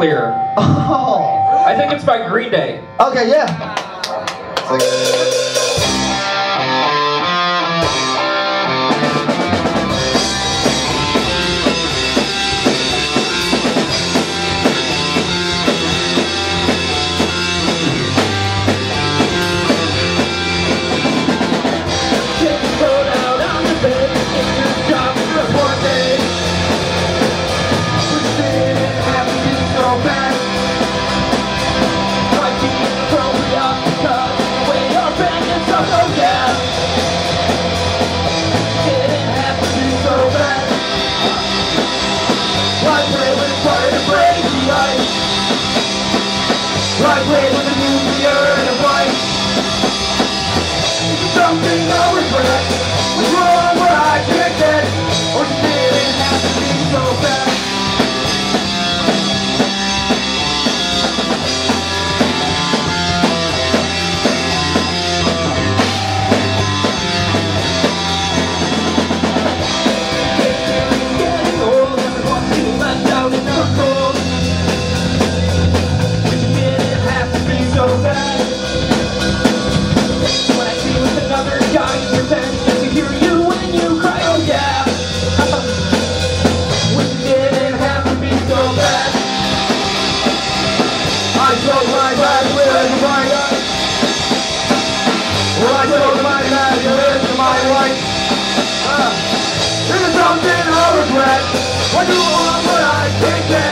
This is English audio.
Clear. Oh. I think it's by Green Day. Okay, yeah. Right way with a nuclear and a wife. Something I regret was wrong, but I can't get. Or did it have to be so bad? Getting old, everyone feels left out in the cold. So bad. When I see with another guy in your bed, to hear you when you cry, oh yeah. When it didn't have to be so bad. I told my bad with my eyes. Well, I told my bad with my wife. This is something I regret. When you want what I can't get.